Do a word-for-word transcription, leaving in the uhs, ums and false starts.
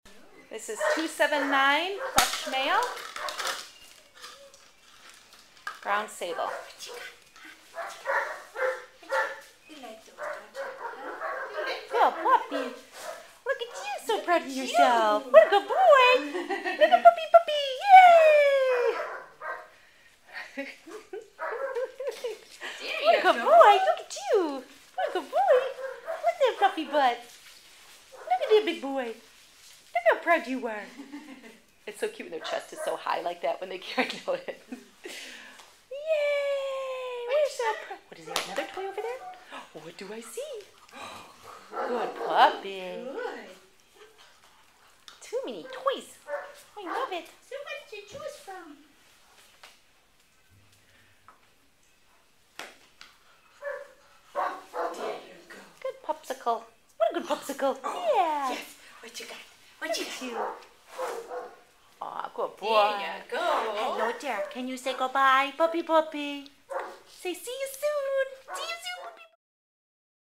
This is two seven nine plush male. Brown sable. Good puppy. Look at you, so proud of yourself. What a good boy. Little puppy puppy. Yay! What a good boy. Look at you. What a good boy. Look at that puppy butt. Look at that big boy. Look how proud you are. It's so cute when their chest is so high like that when they can't know it. Yay! We're so proud. What is there? Another toy over there? What do I see? Good puppy. Good. Too many toys. I love it. So much to choose from. There you go. Good popsicle. What a good popsicle. Yeah. Yes. What you got? What you got? You. Aw, good boy. There you go. Hello there. Can you say goodbye, puppy puppy? Say see you soon. See you soon.